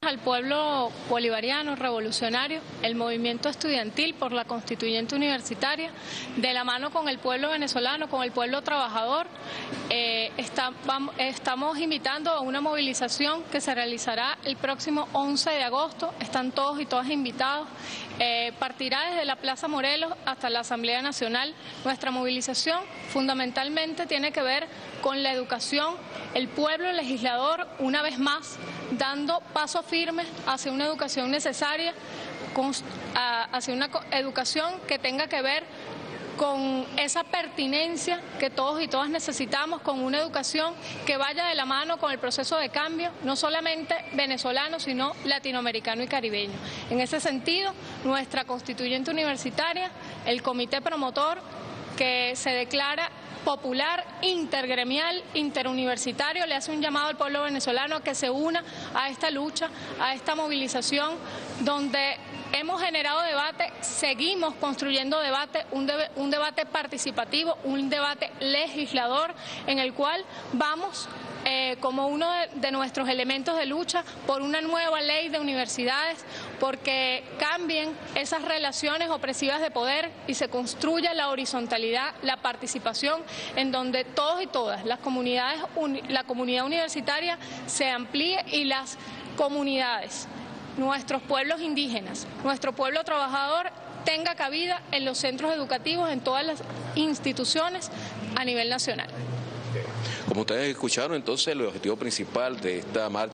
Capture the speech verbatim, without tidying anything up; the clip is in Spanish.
al pueblo bolivariano, revolucionario, el movimiento estudiantil por la constituyente universitaria, de la mano con el pueblo venezolano, con el pueblo trabajador. Eh, está, vamos, estamos invitando a una movilización que se realizará el próximo once de agosto. Están todos y todas invitados. Eh, partirá desde la Plaza Morelos hasta la Asamblea Nacional. Nuestra movilización fundamentalmente tiene que ver con la educación, el pueblo legislador, una vez más, dando pasos firmes hacia una educación necesaria, hacia una educación que tenga que ver con esa pertinencia que todos y todas necesitamos, con una educación que vaya de la mano con el proceso de cambio, no solamente venezolano, sino latinoamericano y caribeño. En ese sentido, nuestra constituyente universitaria, el comité promotor, que se declara popular, intergremial, interuniversitario, le hace un llamado al pueblo venezolano a que se una a esta lucha, a esta movilización, donde hemos generado debate, seguimos construyendo debate, un, de, un debate participativo, un debate legislador, en el cual vamos eh, como uno de, de nuestros elementos de lucha por una nueva ley de universidades, porque cambien esas relaciones opresivas de poder y se construya la horizontalidad, la participación, en donde todos y todas, las comunidades, la comunidad universitaria se amplíe y las comunidades, nuestros pueblos indígenas, nuestro pueblo trabajador tenga cabida en los centros educativos, en todas las instituciones a nivel nacional. Como ustedes escucharon, entonces el objetivo principal de esta marcha